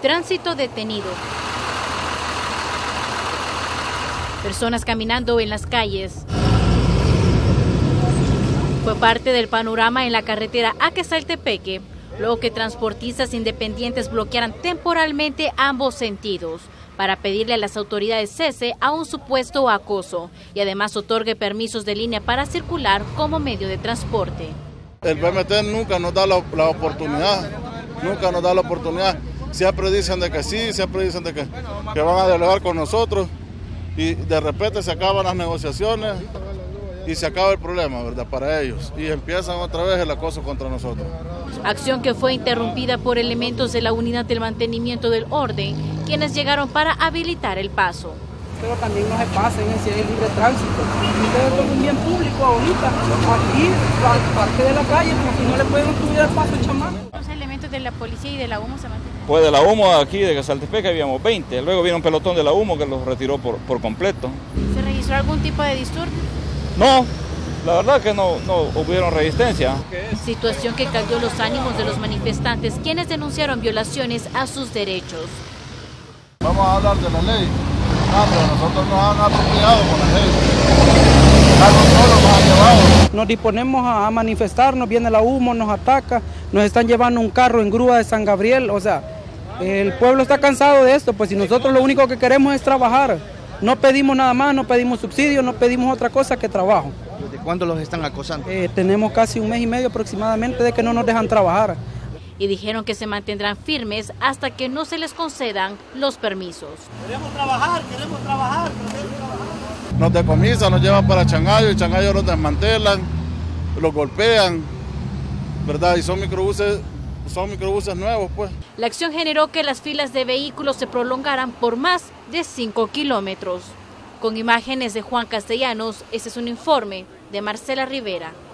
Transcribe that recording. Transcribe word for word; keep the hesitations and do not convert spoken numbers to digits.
Tránsito detenido. Personas caminando en las calles. Fue parte del panorama en la carretera Aquesaltepeque, luego que transportistas independientes bloquearan temporalmente ambos sentidos para pedirle a las autoridades cese a un supuesto acoso y además otorgue permisos de línea para circular como medio de transporte. El P M T nunca nos da la, la oportunidad, nunca nos da la oportunidad. Siempre dicen de que sí, siempre dicen de que, que van a dialogar con nosotros y de repente se acaban las negociaciones y se acaba el problema, ¿verdad?, para ellos, y empiezan otra vez el acoso contra nosotros. Acción que fue interrumpida por elementos de la Unidad del Mantenimiento del Orden, quienes llegaron para habilitar el paso. Pero también no se pasen en si hay libre tránsito. Ustedes son un bien público ahorita, aquí, parte de la calle, porque no le pueden subir el paso el chamán. ¿Los elementos de la policía y de la humo se mantienen? Pues de la humo aquí de Aquesaltepeque habíamos veinte, luego vino un pelotón de la humo que los retiró por, por completo. ¿Se registró algún tipo de disturbio? No, la verdad que no, no hubieron resistencia. Situación que caldeó los ánimos de los manifestantes, quienes denunciaron violaciones a sus derechos. Vamos a hablar de la ley. Ah, pero nosotros nos han atropellado con la ley. Carlos solo nos han llevado. Nos disponemos a manifestarnos, viene la humo, nos ataca, nos están llevando un carro en grúa de San Gabriel, o sea, el pueblo está cansado de esto, pues si nosotros lo único que queremos es trabajar. No pedimos nada más, no pedimos subsidios, no pedimos otra cosa que trabajo. ¿Desde cuándo los están acosando? Eh, tenemos casi un mes y medio aproximadamente de que no nos dejan trabajar. Y dijeron que se mantendrán firmes hasta que no se les concedan los permisos. Queremos trabajar, queremos trabajar, queremos trabajar. Nos decomisan, nos llevan para Changayo y Changayo los desmantelan, los golpean, ¿verdad? Y son microbuses, son microbuses nuevos, pues. La acción generó que las filas de vehículos se prolongaran por más de cinco kilómetros. Con imágenes de Juan Castellanos, este es un informe de Marcela Rivera.